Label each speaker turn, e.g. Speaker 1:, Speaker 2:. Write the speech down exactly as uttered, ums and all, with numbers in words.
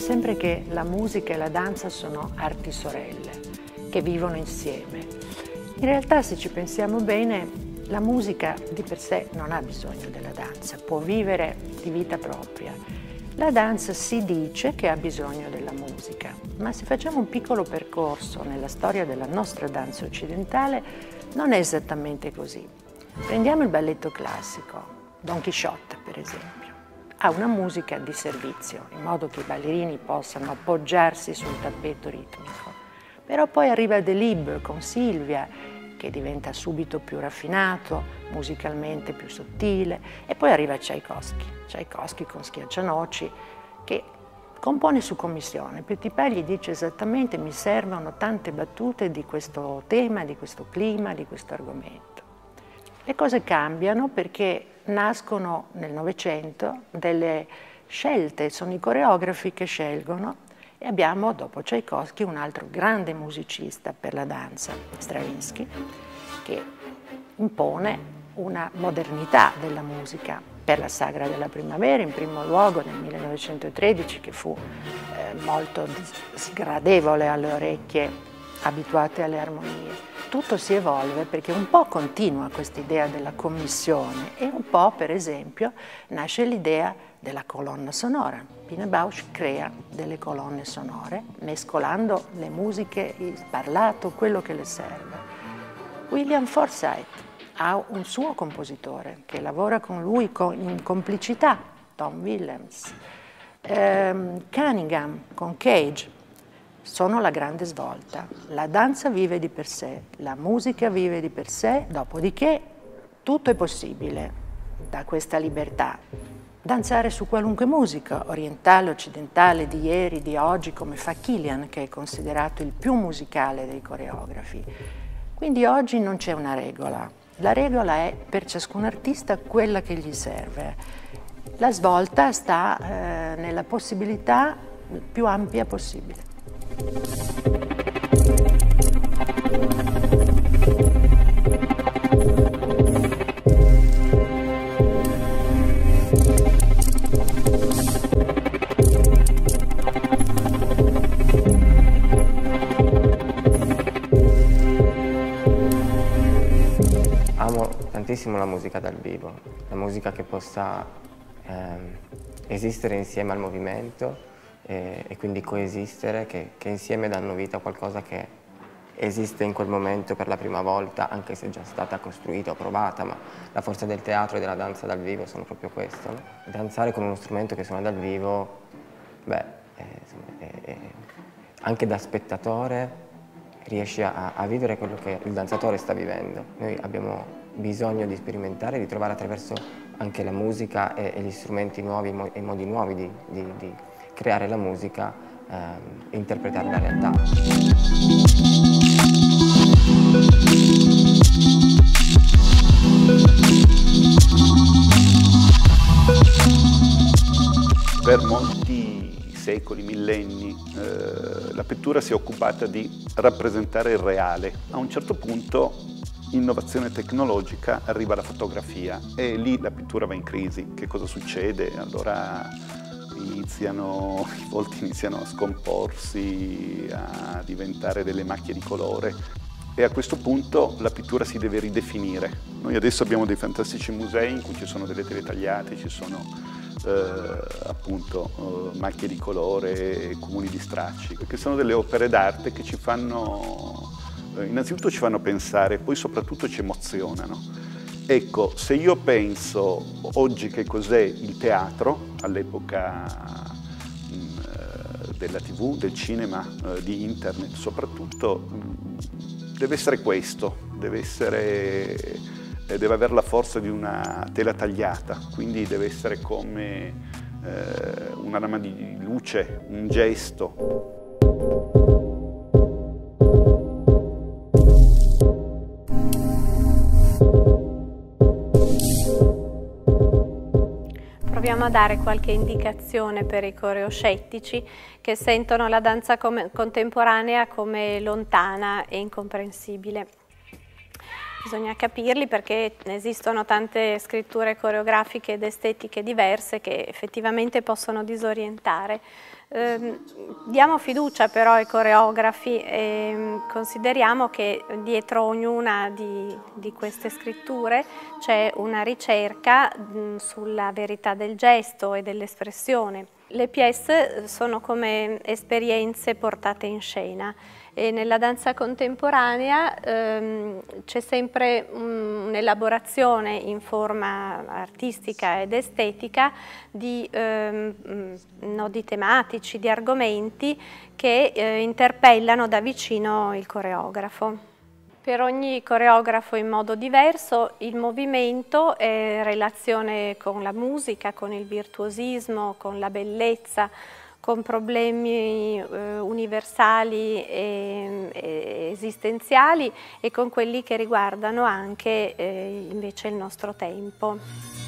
Speaker 1: sempre che la musica e la danza sono arti sorelle, che vivono insieme. In realtà, se ci pensiamo bene, la musica di per sé non ha bisogno della danza, può vivere di vita propria. La danza si dice che ha bisogno della musica, ma se facciamo un piccolo percorso nella storia della nostra danza occidentale, non è esattamente così. Prendiamo il balletto classico, Don Chisciotte per esempio. Ha una musica di servizio, in modo che i ballerini possano appoggiarsi sul tappeto ritmico. Però poi arriva Delibes con Silvia, che diventa subito più raffinato, musicalmente più sottile, e poi arriva Tchaikovsky, Tchaikovsky con Schiaccianoci, che compone su commissione. Petipa gli dice esattamente: mi servono tante battute di questo tema, di questo clima, di questo argomento. Le cose cambiano perché nascono nel Novecento delle scelte, sono i coreografi che scelgono, e abbiamo dopo Tchaikovsky un altro grande musicista per la danza, Stravinsky, che impone una modernità della musica per la Sagra della Primavera, in primo luogo nel millenovecentotredici, che fu eh, molto sgradevole alle orecchie abituate alle armonie. Tutto si evolve perché un po' continua questa idea della commissione e un po', per esempio, nasce l'idea della colonna sonora. Pina Bausch crea delle colonne sonore mescolando le musiche, il parlato, quello che le serve. William Forsythe ha un suo compositore che lavora con lui in complicità, Tom Willems. Um, Cunningham con Cage sono la grande svolta. La danza vive di per sé, la musica vive di per sé, dopodiché tutto è possibile da questa libertà. Danzare su qualunque musica, orientale, occidentale, di ieri, di oggi, come fa Kilian, che è considerato il più musicale dei coreografi. Quindi oggi non c'è una regola. La regola è per ciascun artista quella che gli serve. La svolta sta eh, nella possibilità più ampia possibile.
Speaker 2: Amo tantissimo la musica dal vivo, la musica che possa ehm, esistere insieme al movimento e, e quindi coesistere, che, che insieme danno vita a qualcosa che esiste in quel momento per la prima volta, anche se è già stata costruita o provata, ma la forza del teatro e della danza dal vivo sono proprio questo, no? Danzare con uno strumento che suona dal vivo, beh, è, è, è, anche da spettatore riesci a, a vivere quello che il danzatore sta vivendo. Noi abbiamo bisogno di sperimentare, di trovare attraverso anche la musica e, e gli strumenti nuovi e i modi nuovi di, di, di creare la musica ehm, e interpretare la realtà.
Speaker 3: Per molti secoli, millenni, eh, la pittura si è occupata di rappresentare il reale. A un certo punto, innovazione tecnologica, arriva la fotografia e lì la pittura va in crisi. Che cosa succede? Allora iniziano, i volti iniziano a scomporsi, a diventare delle macchie di colore e a questo punto la pittura si deve ridefinire. Noi adesso abbiamo dei fantastici musei in cui ci sono delle tele tagliate, ci sono eh, appunto eh, macchie di colore e cumuli di stracci, che sono delle opere d'arte che ci fanno, eh, innanzitutto ci fanno pensare, poi soprattutto ci emozionano. Ecco, se io penso oggi che cos'è il teatro, all'epoca mh, della tivù, del cinema, eh, di internet soprattutto, mh, deve essere questo, deve essere, eh, deve avere la forza di una tela tagliata, quindi deve essere come eh, una lama di luce, un gesto.
Speaker 4: Proviamo a dare qualche indicazione per i coreoscettici che sentono la danza come, contemporanea come lontana e incomprensibile. Bisogna capirli perché esistono tante scritture coreografiche ed estetiche diverse che effettivamente possono disorientare. Eh, diamo fiducia però ai coreografi e consideriamo che dietro ognuna di, di queste scritture c'è una ricerca mh, sulla verità del gesto e dell'espressione. Le pièce sono come esperienze portate in scena e nella danza contemporanea ehm, c'è sempre un'elaborazione in forma artistica ed estetica di ehm, nodi tematici, di argomenti che eh, interpellano da vicino il coreografo. Per ogni coreografo in modo diverso il movimento è relazione con la musica, con il virtuosismo, con la bellezza, con problemi eh, universali e, e esistenziali e con quelli che riguardano anche eh, invece il nostro tempo.